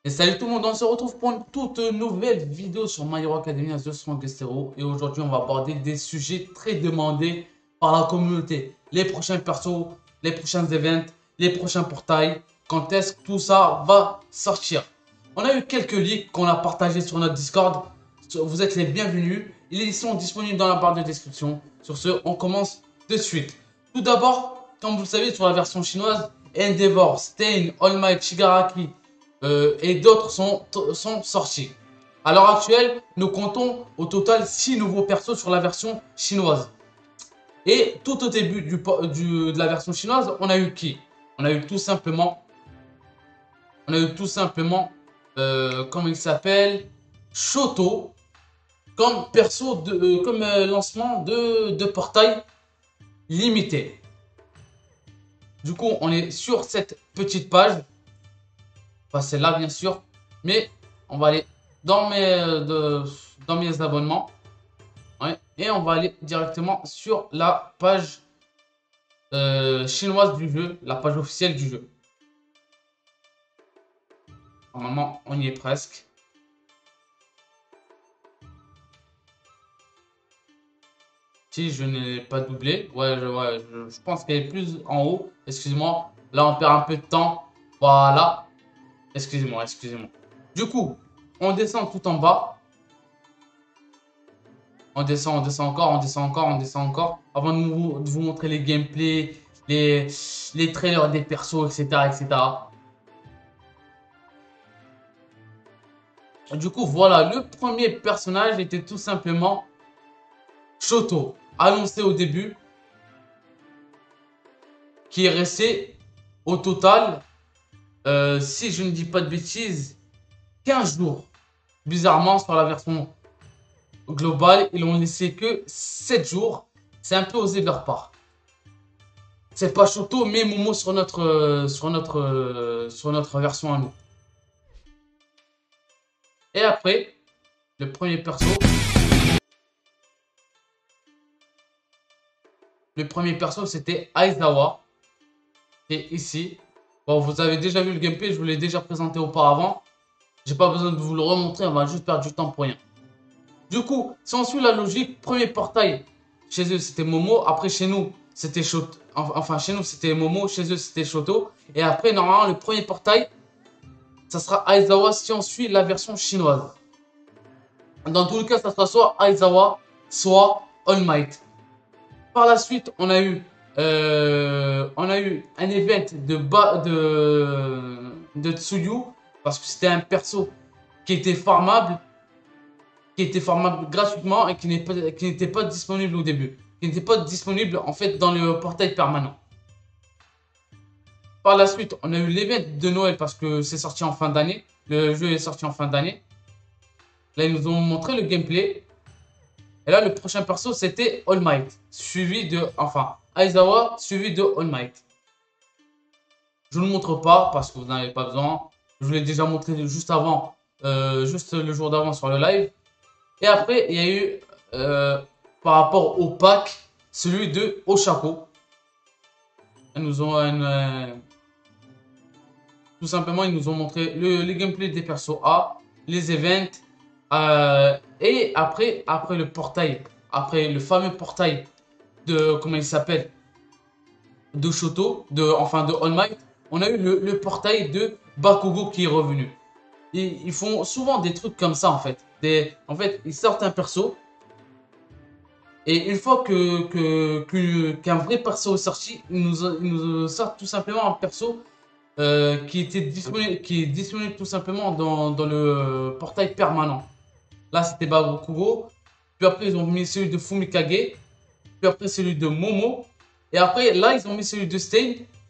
Et salut tout le monde, on se retrouve pour une toute nouvelle vidéo sur My Hero Academia The Strongest Hero. Et aujourd'hui, on va aborder des sujets très demandés par la communauté. Les prochains persos, les prochains events, les prochains portails. Quand est-ce que tout ça va sortir? On a eu quelques leaks qu'on a partagés sur notre Discord. Vous êtes les bienvenus. Ils sont disponibles dans la barre de description. Sur ce, on commence de suite. Tout d'abord, comme vous le savez, sur la version chinoise, Endeavor, Stain, All Might, Shigaraki, et d'autres sont sortis. À l'heure actuelle, nous comptons au total 6 nouveaux persos sur la version chinoise. Et tout au début de la version chinoise, on a eu qui? On a eu tout simplement, comment il s'appelle? Shoto, comme perso, comme lancement de portail limité. Du coup, on est sur cette petite page. Enfin, c'est là, bien sûr. Mais on va aller dans dans mes abonnements. Ouais, et on va aller directement sur la page chinoise du jeu, la page officielle du jeu. Normalement, on y est presque. Si je n'ai pas doublé, je pense qu'elle est plus en haut. Excusez-moi, là on perd un peu de temps. Voilà. Excusez-moi. Du coup, on descend tout en bas. On descend encore, on descend encore. Avant de vous montrer les gameplays, les trailers des persos, etc., etc. Du coup, voilà, le premier personnage était tout simplement Shoto, annoncé au début, qui est resté au total, si je ne dis pas de bêtises, 15 jours. Bizarrement, sur la version globale, ils n'ont laissé que 7 jours. C'est un peu osé de leur part. C'est pas Shoto, mais Momo sur notre version à nous. Et après, le premier perso. Le premier perso, c'était Aizawa. Et ici. Bon, vous avez déjà vu le gameplay, je vous l'ai déjà présenté auparavant. J'ai pas besoin de vous le remontrer, on va juste perdre du temps pour rien. Du coup, si on suit la logique, premier portail, chez eux c'était Momo, après chez nous c'était Shoto, enfin chez nous c'était Momo, chez eux c'était Shoto, et après normalement le premier portail, ça sera Aizawa si on suit la version chinoise. Dans tous les cas, ça sera soit Aizawa, soit All Might. Par la suite, on a eu un event de Tsuyu, parce que c'était un perso qui était farmable, gratuitement et qui n'était pas disponible au début. Qui n'était pas disponible en fait dans le portail permanent. Par la suite, on a eu l'event de Noël parce que c'est sorti en fin d'année. Le jeu est sorti en fin d'année. Là, ils nous ont montré le gameplay. Et là, le prochain perso, c'était All Might. Suivi de, enfin, Aizawa, suivi de All Might. Je ne le montre pas parce que vous n'en avez pas besoin. Je vous l'ai déjà montré juste avant, juste le jour d'avant sur le live. Et après, il y a eu, par rapport au pack, celui de Oshako. Ils nous ont tout simplement, ils nous ont montré les gameplays des persos A, les events, et après le portail, après le fameux portail de, comment il s'appelle, de Shoto, enfin de All Might, on a eu le portail de Bakugo qui est revenu. Et ils font souvent des trucs comme ça en fait. En fait, ils sortent un perso. Et une fois qu'un vrai perso est sorti, ils nous sortent tout simplement un perso qui est disponible tout simplement dans le portail permanent. Là, c'était Bakugo. Puis après, ils ont mis celui de Fumikage. Puis après, celui de Momo. Et après, là, ils ont mis celui de Stain.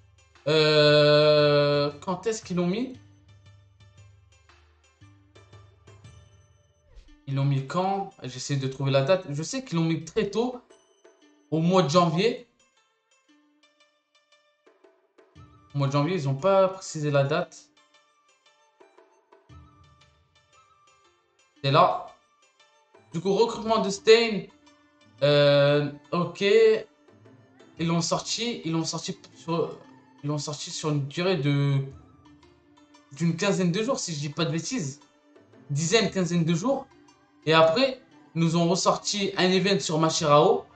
Quand est-ce qu'ils l'ont mis? Ils l'ont mis quand? J'essaie de trouver la date. Je sais qu'ils l'ont mis très tôt, au mois de janvier. Au mois de janvier, ils n'ont pas précisé la date. C'est là. Du coup, recrutement de Stain. Ok. Ils l'ont sorti sur une durée de d'une quinzaine de jours, si je dis pas de bêtises. Dizaine, quinzaine de jours. Et après, nous ont ressorti un event sur Mashirao,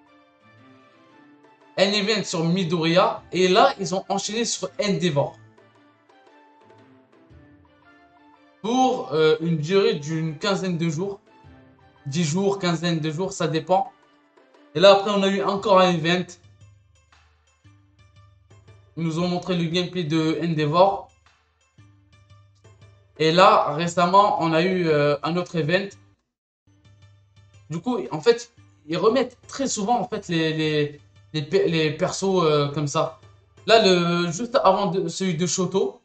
un event sur Midoriya, et là, ils ont enchaîné sur Endeavor. Pour une durée d'une quinzaine de jours. 10 jours, quinzaine de jours, ça dépend. Et là, après, on a eu encore un event. Ils nous ont montré le gameplay de Endeavor. Et là, récemment, on a eu un autre event. Du coup, en fait, ils remettent très souvent en fait les persos comme ça. Là, juste avant celui de Shoto,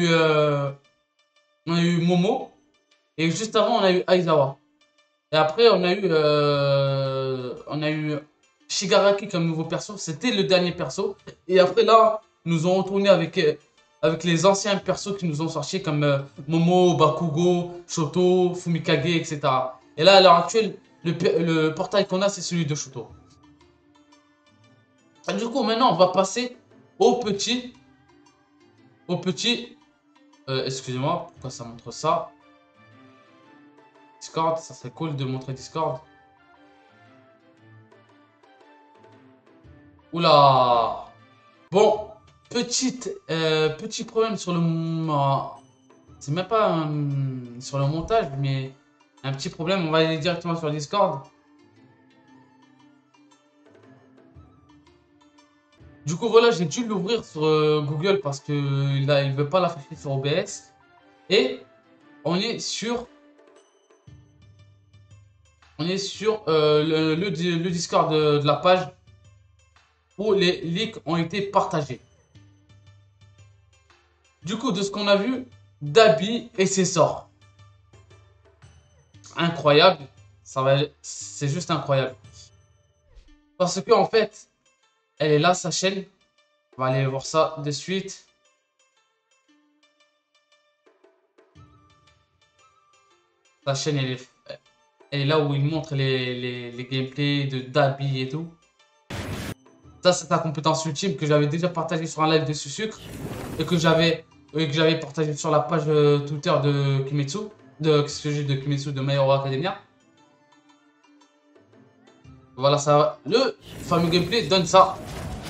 on a eu Momo. Et juste avant, on a eu Aizawa. Et après, on a eu Shigaraki comme nouveau perso. C'était le dernier perso. Et après, là, nous ont retourné avec les anciens persos qui nous ont sortis comme Momo, Bakugo, Shoto, Fumikage, etc. Et là, à l'heure actuelle, le portail qu'on a, c'est celui de Shoto. Et du coup, maintenant, on va passer au petit. Excusez-moi, pourquoi ça montre ça? Discord, ça serait cool de montrer Discord. Oula! Bon, petit problème sur le... c'est même pas sur le montage, mais un petit problème. On va aller directement sur Discord. Du coup, voilà, j'ai dû l'ouvrir sur Google parce que là, il veut pas l'afficher sur OBS. Et on est sur... le Discord de la page où les leaks ont été partagés. Du coup, de ce qu'on a vu, Dabi et ses sorts. Incroyable. C'est juste incroyable. Parce que, en fait, elle est là, sa chaîne. On va aller voir ça de suite. Sa chaîne, elle est là où il montre les gameplays de Dabi et tout. Ça, c'est ta compétence ultime que j'avais déjà partagé sur un live de Sucre et que j'avais partagé sur la page Twitter de Kimetsu, de Kimetsu de My Hero Academia. Voilà, ça, le fameux gameplay donne ça.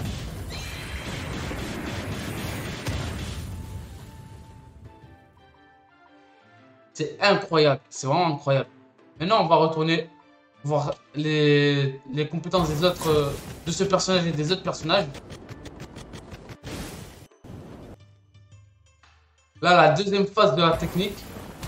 C'est incroyable, c'est vraiment incroyable. Maintenant, on va retourner voir les compétences des autres, de ce personnage et des autres personnages. Là, la deuxième phase de la technique.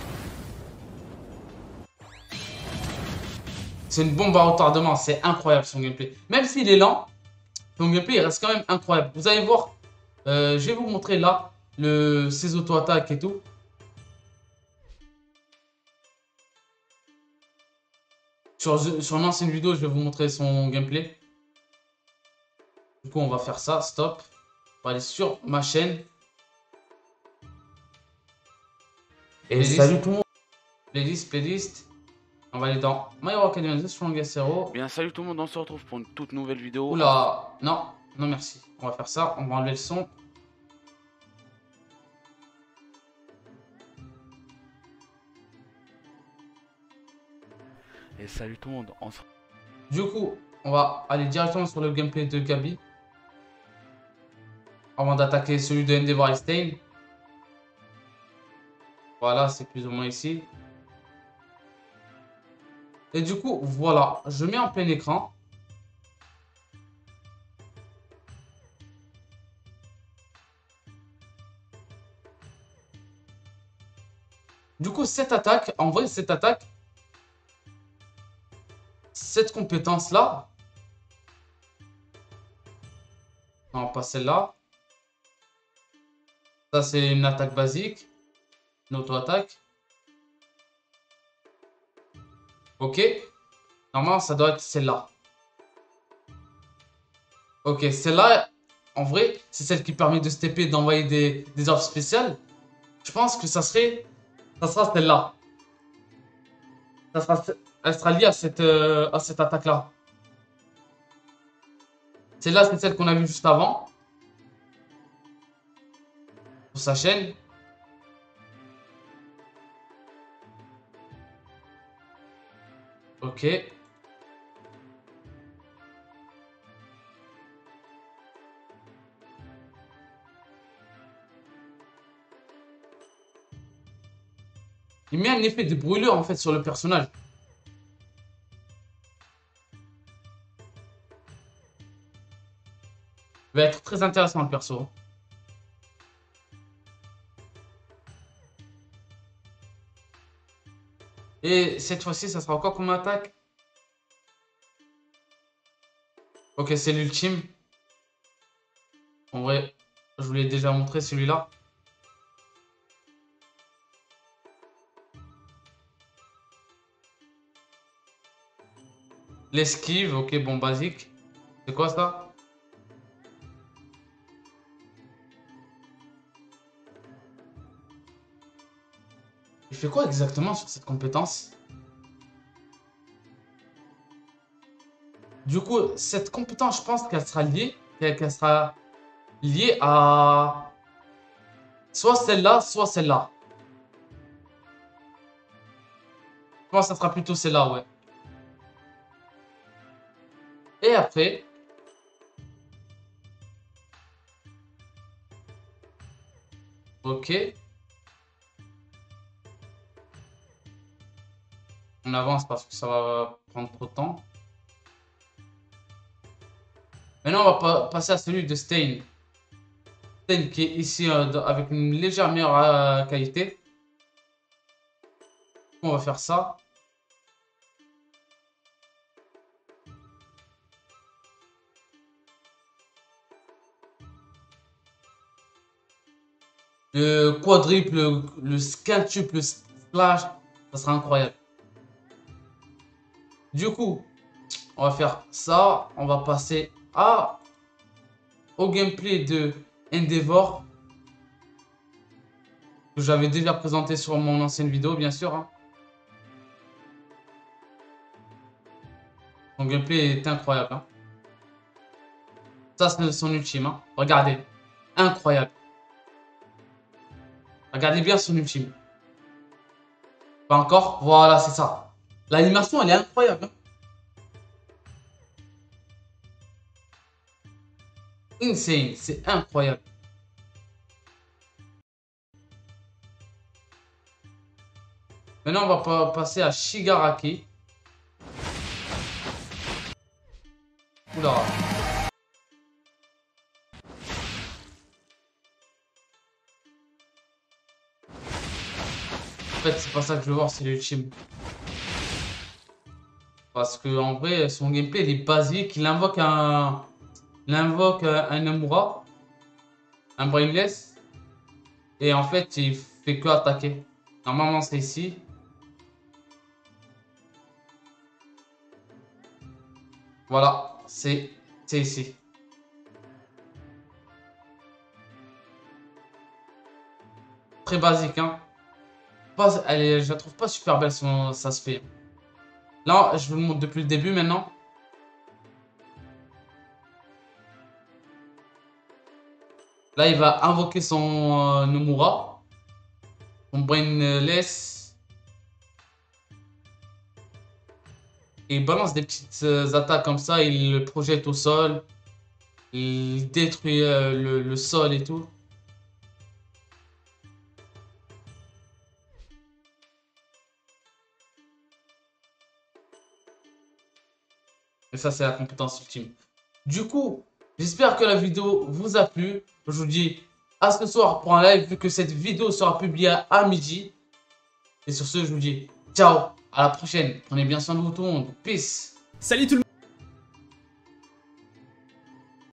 C'est une bombe à retardement, c'est incroyable son gameplay. Même s'il est lent, son gameplay il reste quand même incroyable. Vous allez voir, je vais vous montrer là ses auto-attaques et tout. Sur une ancienne vidéo, je vais vous montrer son gameplay. Du coup, on va faire ça, stop. On va aller sur ma chaîne. Et salut tout le monde. Playlist. On va aller dans My Hero Academia The Strongest Hero. Bien, salut tout le monde, on se retrouve pour une toute nouvelle vidéo. Oula, non, non merci. On va faire ça, on va enlever le son. Et salut tout le monde, Du coup, on va aller directement sur le gameplay de Gabi. Avant d'attaquer celui de Endeavor Stein. Voilà, c'est plus ou moins ici. Et du coup, voilà, je mets en plein écran. Du coup, cette attaque, en vrai, cette compétence-là, non, pas celle-là. Ça, c'est une attaque basique, une auto-attaque. Ok. Normalement, ça doit être celle-là. Ok, celle-là, en vrai, c'est celle qui permet de stepper, d'envoyer des ordres spéciales. Je pense que ça sera celle-là. Elle sera liée à cette attaque-là. Celle-là, c'est celle qu'on a vue juste avant. Sur sa chaîne. Ok. Il met un effet de brûlure en fait sur le personnage. Il va être très intéressant le perso. Et cette fois-ci, ça sera encore comme attaque. Ok, c'est l'ultime. En vrai, je vous l'ai déjà montré celui-là. L'esquive, ok, bon, basique. C'est quoi ça? Il fait quoi exactement sur cette compétence? Du coup, cette compétence, je pense qu'elle sera liée à soit celle-là, soit celle-là. Je pense que ça sera plutôt celle-là, ouais. Et après, ok, on avance parce que ça va prendre trop de temps. Maintenant, on va passer à celui de Stain. Stain qui est ici avec une légère meilleure qualité. On va faire ça. Le quadruple, le quintuple splash, ça sera incroyable. Du coup, on va faire ça. On va passer au gameplay de Endeavor. Que j'avais déjà présenté sur mon ancienne vidéo, bien sûr. Hein. Son gameplay est incroyable. Hein. Ça, c'est son ultime. Hein. Regardez. Incroyable. Regardez bien son ultime. Pas encore. Voilà, c'est ça. L'animation, elle est incroyable. Hein. Insane. C'est incroyable. Maintenant, on va passer à Shigaraki. Oula. En fait, c'est pas ça que je veux voir, c'est l'ultime. Parce que en vrai, son gameplay il est basique. Il invoque un Nomura, un Brainless. Et en fait, il fait que attaquer. Normalement, c'est ici. Voilà, c'est ici. Très basique, hein. Je la trouve pas super belle, ça se fait. Là, je vous le montre depuis le début maintenant. Là, il va invoquer son Nomura. Son Brainless. Et il balance des petites attaques comme ça. Il le projette au sol. Il détruit le sol et tout. Et ça, c'est la compétence ultime. Du coup, j'espère que la vidéo vous a plu. Je vous dis à ce soir pour un live, vu que cette vidéo sera publiée à midi. Et sur ce, je vous dis ciao, à la prochaine. Prenez bien soin de vous tout le monde. Peace. Salut tout le monde.